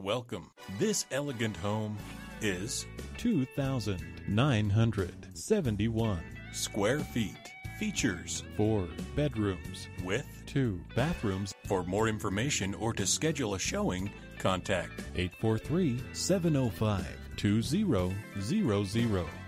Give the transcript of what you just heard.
Welcome. This elegant home is 2,971 square feet. Features 4 bedrooms with 2 bathrooms. For more information or to schedule a showing, contact 843-705-2000.